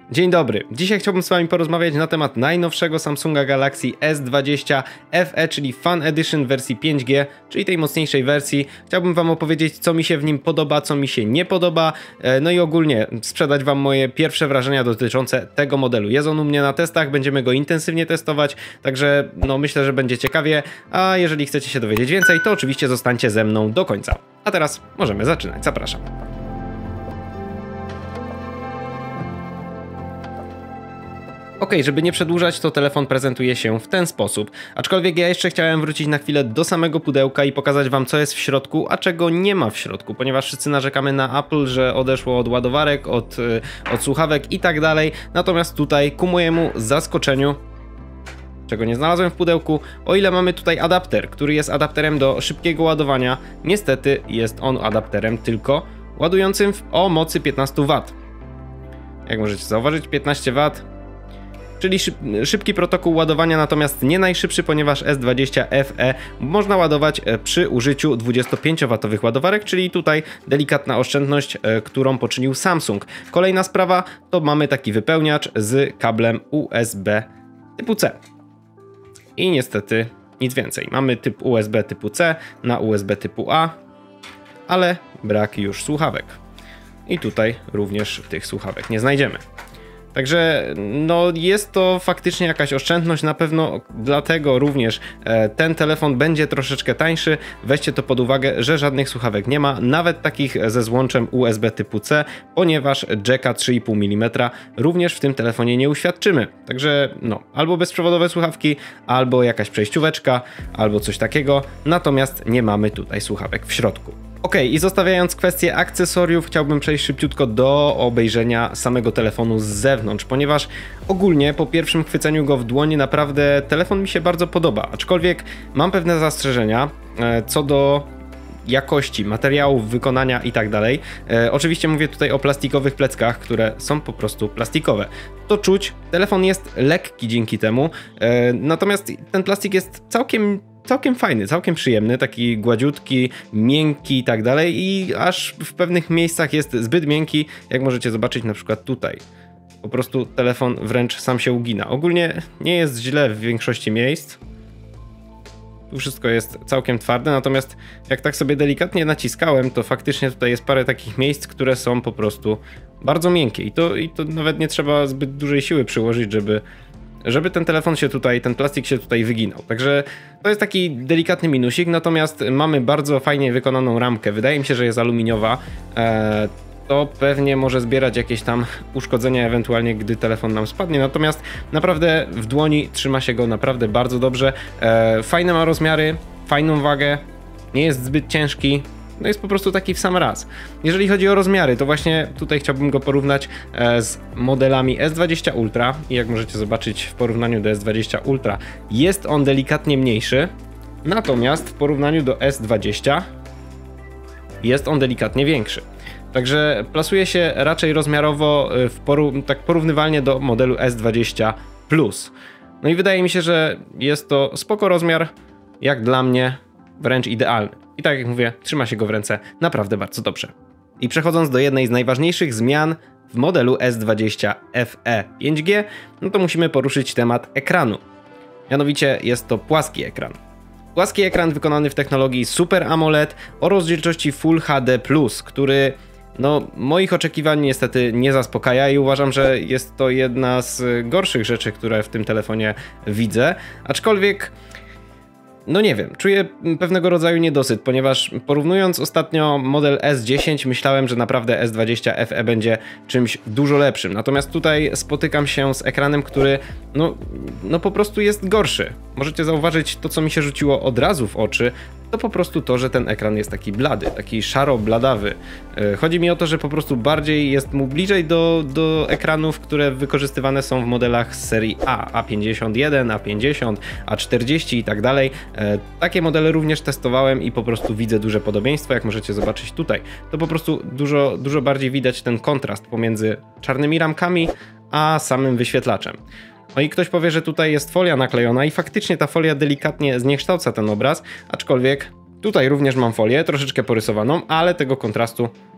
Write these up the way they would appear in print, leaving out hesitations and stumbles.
Dzień dobry. Dzisiaj chciałbym z Wami porozmawiać na temat najnowszego Samsunga Galaxy S20 FE, czyli Fan Edition wersji 5G, czyli tej mocniejszej wersji. Chciałbym Wam opowiedzieć, co mi się w nim podoba, co mi się nie podoba, no i ogólnie sprzedać Wam moje pierwsze wrażenia dotyczące tego modelu. Jest on u mnie na testach, będziemy go intensywnie testować, także no myślę, że będzie ciekawie, a jeżeli chcecie się dowiedzieć więcej, to oczywiście zostańcie ze mną do końca. A teraz możemy zaczynać. Zapraszam. Ok, żeby nie przedłużać, to telefon prezentuje się w ten sposób. Aczkolwiek ja jeszcze chciałem wrócić na chwilę do samego pudełka i pokazać Wam, co jest w środku, a czego nie ma w środku, ponieważ wszyscy narzekamy na Apple, że odeszło od ładowarek, od słuchawek i tak dalej. Natomiast tutaj, ku mojemu zaskoczeniu, czego nie znalazłem w pudełku, o ile mamy tutaj adapter, który jest adapterem do szybkiego ładowania, niestety jest on adapterem tylko ładującym o mocy 15 W. Jak możecie zauważyć, 15 W. Czyli szybki protokół ładowania, natomiast nie najszybszy, ponieważ S20 FE można ładować przy użyciu 25W ładowarek, czyli tutaj delikatna oszczędność, którą poczynił Samsung. Kolejna sprawa to mamy taki wypełniacz z kablem USB typu C. I niestety nic więcej. Mamy typ USB typu C na USB typu A, ale brak już słuchawek. I tutaj również tych słuchawek nie znajdziemy. Także no jest to faktycznie jakaś oszczędność, na pewno dlatego również ten telefon będzie troszeczkę tańszy. Weźcie to pod uwagę, że żadnych słuchawek nie ma, nawet takich ze złączem USB typu C, ponieważ jacka 3,5 mm również w tym telefonie nie uświadczymy. Także no, albo bezprzewodowe słuchawki, albo jakaś przejścióweczka, albo coś takiego, natomiast nie mamy tutaj słuchawek w środku. Ok, i zostawiając kwestię akcesoriów, chciałbym przejść szybciutko do obejrzenia samego telefonu z zewnątrz, ponieważ ogólnie po pierwszym chwyceniu go w dłoni naprawdę telefon mi się bardzo podoba, aczkolwiek mam pewne zastrzeżenia co do jakości materiałów, wykonania i tak dalej. Oczywiście mówię tutaj o plastikowych pleckach, które są po prostu plastikowe. To czuć, telefon jest lekki dzięki temu, natomiast ten plastik jest całkiem fajny, całkiem przyjemny, taki gładziutki, miękki i tak dalej, i aż w pewnych miejscach jest zbyt miękki, jak możecie zobaczyć na przykład tutaj. Po prostu telefon wręcz sam się ugina. Ogólnie nie jest źle w większości miejsc. Tu wszystko jest całkiem twarde, natomiast jak tak sobie delikatnie naciskałem, to faktycznie tutaj jest parę takich miejsc, które są po prostu bardzo miękkie i to nawet nie trzeba zbyt dużej siły przyłożyć, żeby ten telefon się tutaj, ten plastik się tutaj wyginał. Także to jest taki delikatny minusik, natomiast mamy bardzo fajnie wykonaną ramkę. Wydaje mi się, że jest aluminiowa. To pewnie może zbierać jakieś tam uszkodzenia ewentualnie, gdy telefon nam spadnie. Natomiast naprawdę w dłoni trzyma się go naprawdę bardzo dobrze. Fajne ma rozmiary, fajną wagę, nie jest zbyt ciężki. No jest po prostu taki w sam raz. Jeżeli chodzi o rozmiary, to właśnie tutaj chciałbym go porównać z modelami S20 Ultra i jak możecie zobaczyć w porównaniu do S20 Ultra jest on delikatnie mniejszy, natomiast w porównaniu do S20 jest on delikatnie większy. Także plasuje się raczej rozmiarowo tak porównywalnie do modelu S20 Plus. No i wydaje mi się, że jest to spoko rozmiar, jak dla mnie wręcz idealny. I tak jak mówię, trzyma się go w ręce naprawdę bardzo dobrze. I przechodząc do jednej z najważniejszych zmian w modelu S20 FE 5G, no to musimy poruszyć temat ekranu. Mianowicie jest to płaski ekran. Płaski ekran wykonany w technologii Super AMOLED o rozdzielczości Full HD+, który no moich oczekiwań niestety nie zaspokaja i uważam, że jest to jedna z gorszych rzeczy, które w tym telefonie widzę, aczkolwiek no nie wiem, czuję pewnego rodzaju niedosyt, ponieważ porównując ostatnio model S10 myślałem, że naprawdę S20 FE będzie czymś dużo lepszym. Natomiast tutaj spotykam się z ekranem, który no po prostu jest gorszy. Możecie zauważyć to, co mi się rzuciło od razu w oczy, to po prostu to, że ten ekran jest taki blady, taki szaro-bladawy. Chodzi mi o to, że po prostu bardziej jest mu bliżej do ekranów, które wykorzystywane są w modelach z serii A, A51, A50, A40 i tak dalej. Takie modele również testowałem i po prostu widzę duże podobieństwo, jak możecie zobaczyć tutaj. To po prostu dużo bardziej widać ten kontrast pomiędzy czarnymi ramkami a samym wyświetlaczem. No i ktoś powie, że tutaj jest folia naklejona i faktycznie ta folia delikatnie zniekształca ten obraz, aczkolwiek tutaj również mam folię troszeczkę porysowaną, ale tego kontrastu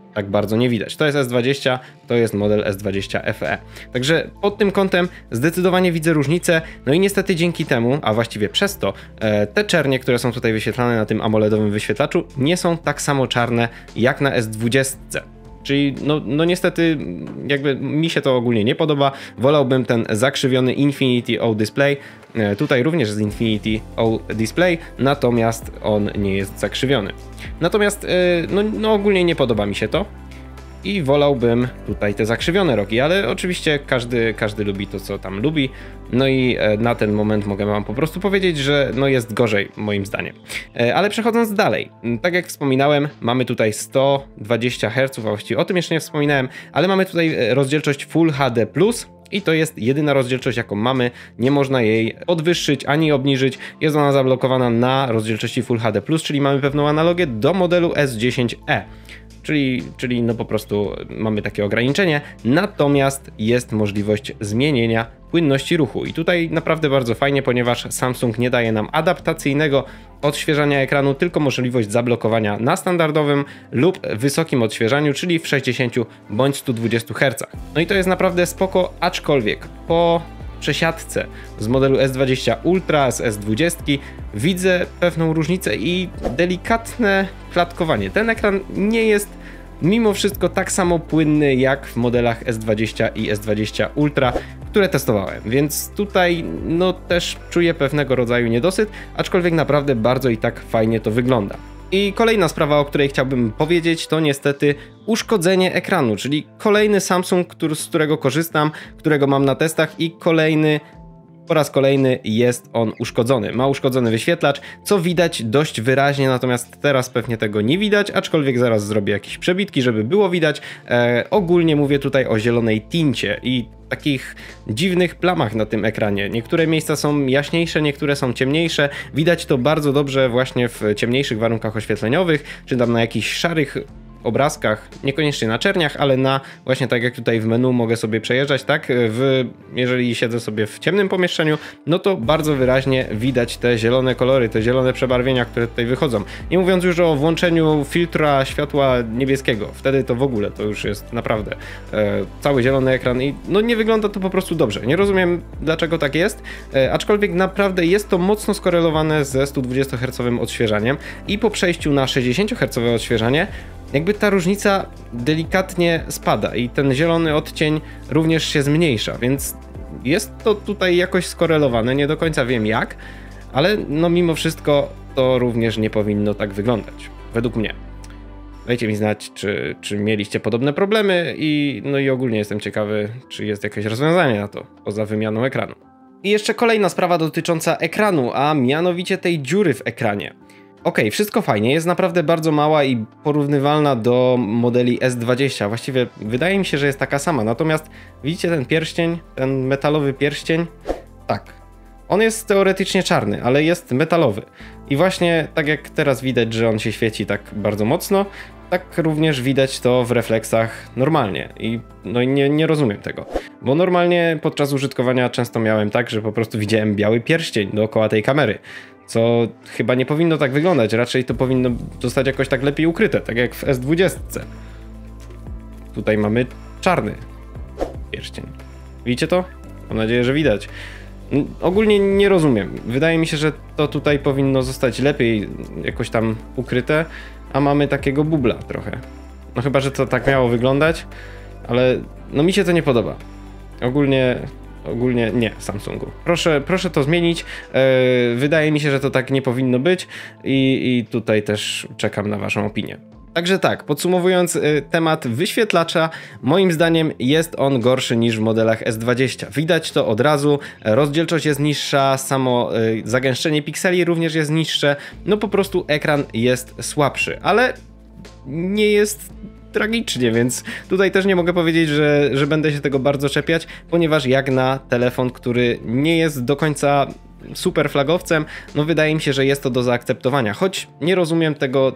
tak bardzo nie widać. To jest S20, to jest model S20 FE. Także pod tym kątem zdecydowanie widzę różnicę, no i niestety dzięki temu, a właściwie przez to, te czernie, które są tutaj wyświetlane na tym AMOLEDowym wyświetlaczu, nie są tak samo czarne jak na S20. Czyli no niestety jakby mi się to ogólnie nie podoba, wolałbym ten zakrzywiony Infinity O Display, tutaj również jest Infinity O Display, natomiast on nie jest zakrzywiony. Natomiast no ogólnie nie podoba mi się to i wolałbym tutaj te zakrzywione rogi, ale oczywiście każdy lubi to, co tam lubi. No i na ten moment mogę wam po prostu powiedzieć, że no jest gorzej moim zdaniem. Ale przechodząc dalej, tak jak wspominałem, mamy tutaj 120 Hz, a właściwie o tym jeszcze nie wspominałem, ale mamy tutaj rozdzielczość Full HD+, i to jest jedyna rozdzielczość, jaką mamy, nie można jej podwyższyć ani obniżyć, jest ona zablokowana na rozdzielczości Full HD+, czyli mamy pewną analogię do modelu S10e. Czyli no po prostu mamy takie ograniczenie, natomiast jest możliwość zmienienia płynności ruchu i tutaj naprawdę bardzo fajnie, ponieważ Samsung nie daje nam adaptacyjnego odświeżania ekranu, tylko możliwość zablokowania na standardowym lub wysokim odświeżaniu, czyli w 60 bądź 120 Hz. No i to jest naprawdę spoko, aczkolwiek po przesiadce z modelu S20 Ultra z S20 widzę pewną różnicę i delikatne klatkowanie. Ten ekran nie jest mimo wszystko tak samo płynny jak w modelach S20 i S20 Ultra, które testowałem, więc tutaj no też czuję pewnego rodzaju niedosyt, aczkolwiek naprawdę bardzo i tak fajnie to wygląda. I kolejna sprawa, o której chciałbym powiedzieć, to niestety uszkodzenie ekranu, czyli kolejny Samsung, z którego korzystam, którego mam na testach i po raz kolejny jest on uszkodzony. Ma uszkodzony wyświetlacz, co widać dość wyraźnie, natomiast teraz pewnie tego nie widać, aczkolwiek zaraz zrobię jakieś przebitki, żeby było widać. Ogólnie mówię tutaj o zielonej tincie i takich dziwnych plamach na tym ekranie. Niektóre miejsca są jaśniejsze, niektóre są ciemniejsze. Widać to bardzo dobrze właśnie w ciemniejszych warunkach oświetleniowych, czy tam na jakichś szarych obrazkach, niekoniecznie na czerniach, ale na właśnie tak jak tutaj w menu mogę sobie przejeżdżać, tak? Jeżeli siedzę sobie w ciemnym pomieszczeniu, no to bardzo wyraźnie widać te zielone kolory, te zielone przebarwienia, które tutaj wychodzą. Nie mówiąc już o włączeniu filtra światła niebieskiego, wtedy to w ogóle to już jest naprawdę cały zielony ekran i no nie wygląda to po prostu dobrze. Nie rozumiem, dlaczego tak jest, aczkolwiek naprawdę jest to mocno skorelowane ze 120 Hz odświeżaniem i po przejściu na 60 Hz odświeżanie jakby ta różnica delikatnie spada i ten zielony odcień również się zmniejsza, więc jest to tutaj jakoś skorelowane, nie do końca wiem jak, ale no mimo wszystko to również nie powinno tak wyglądać, według mnie. Dajcie mi znać, czy mieliście podobne problemy no i ogólnie jestem ciekawy, czy jest jakieś rozwiązanie na to, poza wymianą ekranu. I jeszcze kolejna sprawa dotycząca ekranu, a mianowicie tej dziury w ekranie. Okej, wszystko fajnie, jest naprawdę bardzo mała i porównywalna do modeli S20, właściwie wydaje mi się, że jest taka sama, natomiast widzicie ten pierścień, ten metalowy pierścień? Tak, on jest teoretycznie czarny, ale jest metalowy i właśnie tak jak teraz widać, że on się świeci tak bardzo mocno, tak również widać to w refleksach normalnie i no nie rozumiem tego, bo normalnie podczas użytkowania często miałem tak, że po prostu widziałem biały pierścień dookoła tej kamery, co chyba nie powinno tak wyglądać, raczej to powinno zostać jakoś tak lepiej ukryte, tak jak w S20. Tutaj mamy czarny pierścień. Widzicie to? Mam nadzieję, że widać. Ogólnie nie rozumiem. Wydaje mi się, że to tutaj powinno zostać lepiej jakoś tam ukryte, a mamy takiego bubla trochę. No chyba, że to tak miało wyglądać, ale no mi się to nie podoba. Ogólnie nie Samsungu. Proszę to zmienić. Wydaje mi się, że to tak nie powinno być i tutaj też czekam na waszą opinię. Także tak, podsumowując temat wyświetlacza, moim zdaniem jest on gorszy niż w modelach S20. Widać to od razu, rozdzielczość jest niższa, samo zagęszczenie pikseli również jest niższe, no po prostu ekran jest słabszy, ale nie jest tragicznie, więc tutaj też nie mogę powiedzieć, że będę się tego bardzo czepiać, ponieważ jak na telefon, który nie jest do końca super flagowcem, no wydaje mi się, że jest to do zaakceptowania, choć nie rozumiem tego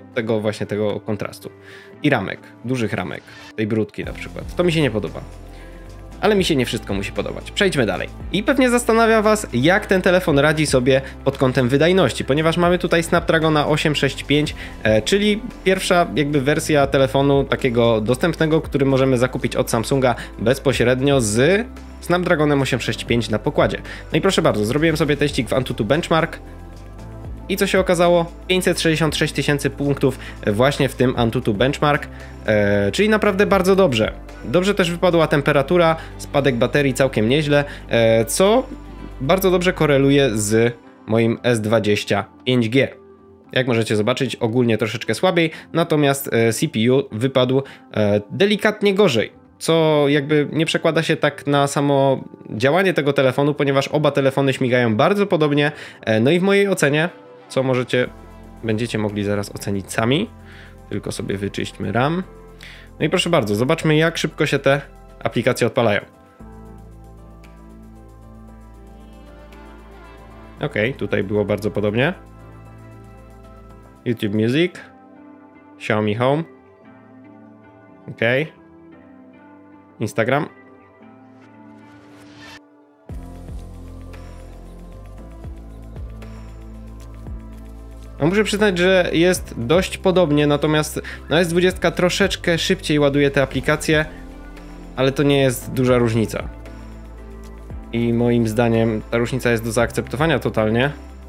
kontrastu. I ramek, dużych ramek, tej brudki na przykład, to mi się nie podoba. ale mi się nie wszystko musi podobać. Przejdźmy dalej. I pewnie zastanawia Was, jak ten telefon radzi sobie pod kątem wydajności, ponieważ mamy tutaj Snapdragona 865, czyli pierwsza jakby wersja telefonu takiego dostępnego, który możemy zakupić od Samsunga bezpośrednio z Snapdragonem 865 na pokładzie. No i proszę bardzo, zrobiłem sobie teścik w Antutu Benchmark. I co się okazało? 566 000 punktów właśnie w tym Antutu Benchmark, czyli naprawdę bardzo dobrze. Dobrze też wypadła temperatura, spadek baterii całkiem nieźle, co bardzo dobrze koreluje z moim S20 5G. Jak możecie zobaczyć, ogólnie troszeczkę słabiej, natomiast CPU wypadł delikatnie gorzej, co jakby nie przekłada się tak na samo działanie tego telefonu, ponieważ oba telefony śmigają bardzo podobnie, no i w mojej ocenie, co będziecie mogli zaraz ocenić sami, tylko sobie wyczyśćmy RAM. No i proszę bardzo, zobaczmy, jak szybko się te aplikacje odpalają. Ok, tutaj było bardzo podobnie. YouTube Music, Xiaomi Home, ok, Instagram. No muszę przyznać, że jest dość podobnie, natomiast na S20 troszeczkę szybciej ładuje te aplikacje, ale to nie jest duża różnica. I moim zdaniem ta różnica jest do zaakceptowania totalnie.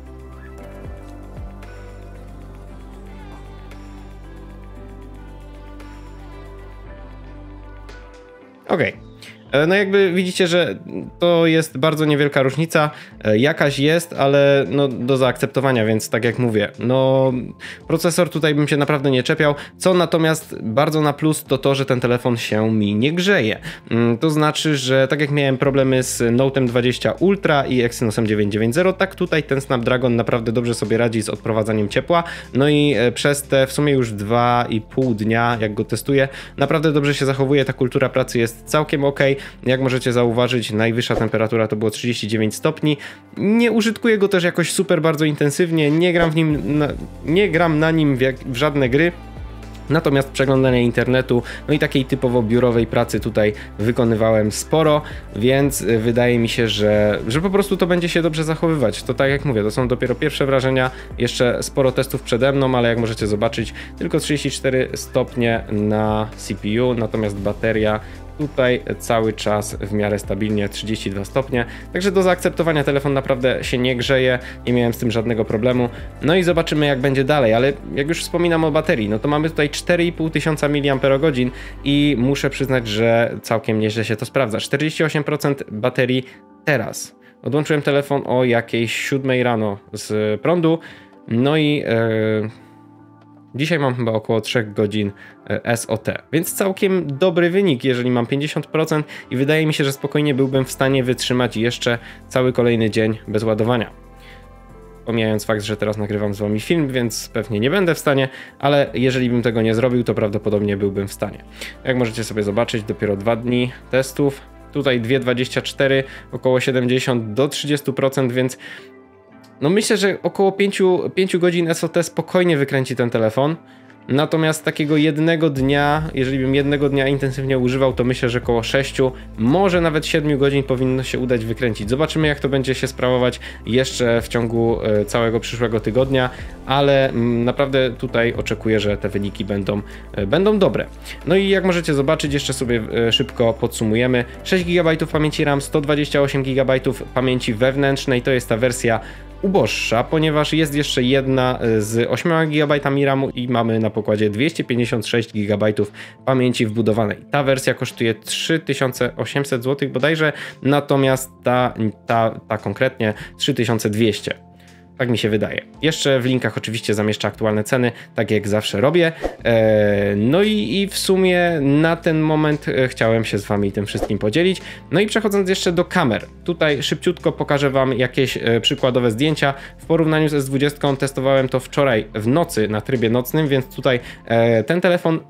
Okej. No jakby widzicie, że to jest bardzo niewielka różnica, jakaś jest, ale no do zaakceptowania, więc tak jak mówię, no procesor tutaj bym się naprawdę nie czepiał, co natomiast bardzo na plus to to, że ten telefon się mi nie grzeje. To znaczy, że tak jak miałem problemy z Note'em 20 Ultra i Exynosem 990, tak tutaj ten Snapdragon naprawdę dobrze sobie radzi z odprowadzaniem ciepła, no i przez te w sumie już 2,5 dnia, jak go testuję, naprawdę dobrze się zachowuje, ta kultura pracy jest całkiem ok. Jak możecie zauważyć, najwyższa temperatura to było 39 stopni. Nie użytkuję go też jakoś super bardzo intensywnie, nie gram na nim w żadne gry. Natomiast przeglądania internetu, no i takiej typowo biurowej pracy tutaj wykonywałem sporo, więc wydaje mi się, że po prostu to będzie się dobrze zachowywać. To tak jak mówię, to są dopiero pierwsze wrażenia, jeszcze sporo testów przede mną, ale jak możecie zobaczyć, tylko 34 stopnie na CPU, natomiast bateria tutaj cały czas w miarę stabilnie 32 stopnie, także do zaakceptowania telefon naprawdę się nie grzeje, nie miałem z tym żadnego problemu. No i zobaczymy, jak będzie dalej, ale jak już wspominam o baterii, no to mamy tutaj 4500 mAh i muszę przyznać, że całkiem nieźle się to sprawdza. 48% baterii teraz. Odłączyłem telefon o jakiejś 7 rano z prądu, no i dzisiaj mam chyba około 3 godzin SOT, więc całkiem dobry wynik, jeżeli mam 50% i wydaje mi się, że spokojnie byłbym w stanie wytrzymać jeszcze cały kolejny dzień bez ładowania. Pomijając fakt, że teraz nagrywam z wami film, więc pewnie nie będę w stanie, ale jeżeli bym tego nie zrobił, to prawdopodobnie byłbym w stanie. Jak możecie sobie zobaczyć, dopiero 2 dni testów, tutaj 2,24, około 70 do 30%, więc no myślę, że około 5 godzin SOT spokojnie wykręci ten telefon. Natomiast takiego jednego dnia, jeżeli bym jednego dnia intensywnie używał, to myślę, że około 6, może nawet 7 godzin powinno się udać wykręcić. Zobaczymy, jak to będzie się sprawować jeszcze w ciągu całego przyszłego tygodnia, ale naprawdę tutaj oczekuję, że te wyniki będą dobre. No i jak możecie zobaczyć, jeszcze sobie szybko podsumujemy. 6 GB pamięci RAM, 128 GB pamięci wewnętrznej, to jest ta wersja uboższa, ponieważ jest jeszcze jedna z 8 GB RAMu i mamy na pokładzie 256 GB pamięci wbudowanej. Ta wersja kosztuje 3800 zł bodajże, natomiast ta konkretnie 3200. Tak mi się wydaje. Jeszcze w linkach oczywiście zamieszczę aktualne ceny, tak jak zawsze robię. No i w sumie na ten moment chciałem się z wami tym wszystkim podzielić. No i przechodząc jeszcze do kamer. Tutaj szybciutko pokażę wam jakieś przykładowe zdjęcia. W porównaniu z S20 testowałem to wczoraj w nocy na trybie nocnym, więc tutaj ten telefon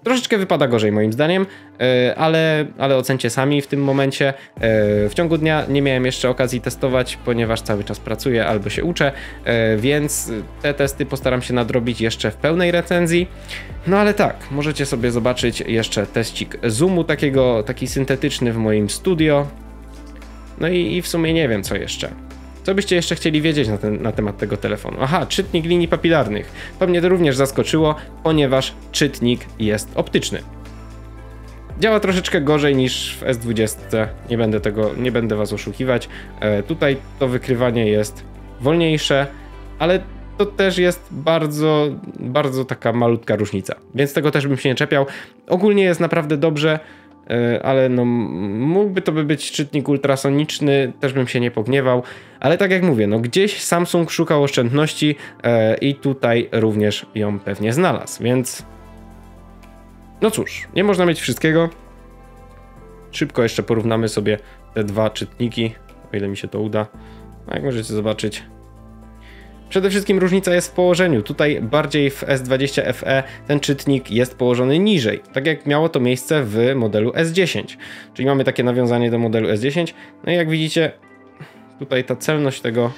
Troszeczkę wypada gorzej moim zdaniem, ale ocencie sami w tym momencie. W ciągu dnia nie miałem jeszcze okazji testować, ponieważ cały czas pracuję albo się uczę, więc te testy postaram się nadrobić jeszcze w pełnej recenzji. No ale tak, możecie sobie zobaczyć jeszcze teścik zoomu taki syntetyczny w moim studio. No i w sumie nie wiem co jeszcze. Co byście jeszcze chcieli wiedzieć na temat tego telefonu? Aha, czytnik linii papilarnych. To mnie to również zaskoczyło, ponieważ czytnik jest optyczny. Działa troszeczkę gorzej niż w S20. Nie będę was oszukiwać. Tutaj to wykrywanie jest wolniejsze, ale to też jest bardzo, bardzo taka malutka różnica. Więc tego też bym się nie czepiał. Ogólnie jest naprawdę dobrze. Ale no mógłby to być czytnik ultrasoniczny, też bym się nie pogniewał, ale tak jak mówię, no gdzieś Samsung szukał oszczędności i tutaj również ją pewnie znalazł, więc no cóż, nie można mieć wszystkiego. Szybko jeszcze porównamy sobie te dwa czytniki, o ile mi się to uda. Jak możecie zobaczyć, przede wszystkim różnica jest w położeniu. Tutaj bardziej w S20 FE ten czytnik jest położony niżej, tak jak miało to miejsce w modelu S10. Czyli mamy takie nawiązanie do modelu S10. No i jak widzicie, tutaj ta celność tego...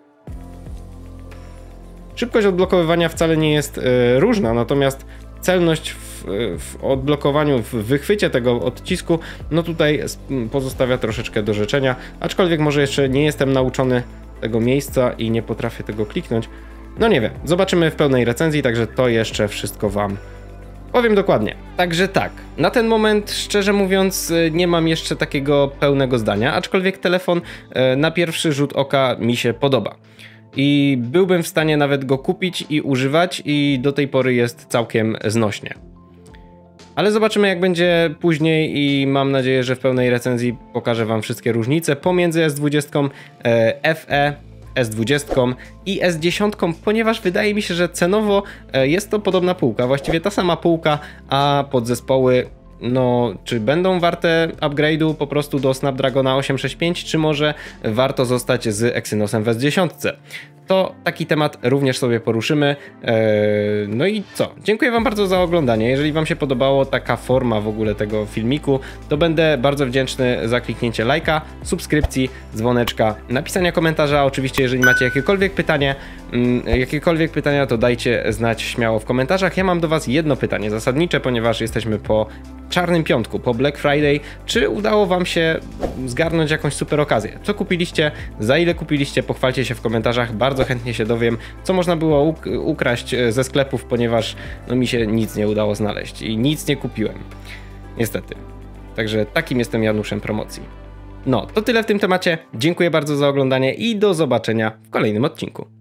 Szybkość odblokowywania wcale nie jest różna, natomiast celność w odblokowaniu, w wychwycie tego odcisku, no tutaj pozostawia troszeczkę do życzenia, aczkolwiek może jeszcze nie jestem nauczony tego miejsca i nie potrafię tego kliknąć. No nie wiem, zobaczymy w pełnej recenzji, także to jeszcze wszystko wam powiem dokładnie. Także tak, na ten moment szczerze mówiąc nie mam jeszcze takiego pełnego zdania, aczkolwiek telefon na pierwszy rzut oka mi się podoba. I byłbym w stanie nawet go kupić i używać i do tej pory jest całkiem znośnie. Ale zobaczymy jak będzie później i mam nadzieję, że w pełnej recenzji pokażę wam wszystkie różnice pomiędzy S20 FE, S20 i S10, ponieważ wydaje mi się, że cenowo jest to podobna półka, właściwie ta sama półka, a podzespoły no, czy będą warte upgrade'u po prostu do Snapdragona 865, czy może warto zostać z Exynosem w S10? To taki temat również sobie poruszymy. No i co? Dziękuję wam bardzo za oglądanie. Jeżeli wam się podobało taka forma w ogóle tego filmiku, to będę bardzo wdzięczny za kliknięcie lajka, subskrypcji, dzwoneczka, napisania komentarza. Oczywiście jeżeli macie jakiekolwiek pytania, to dajcie znać śmiało w komentarzach. Ja mam do was jedno pytanie zasadnicze, ponieważ jesteśmy po Czarnym Piątku, po Black Friday. Czy udało wam się zgarnąć jakąś super okazję? Co kupiliście? Za ile kupiliście? Pochwalcie się w komentarzach. Bardzo chętnie się dowiem, co można było ukraść ze sklepów, ponieważ no, mi się nic nie udało znaleźć i nic nie kupiłem. Niestety. Także takim jestem Januszem promocji. No, to tyle w tym temacie. Dziękuję bardzo za oglądanie i do zobaczenia w kolejnym odcinku.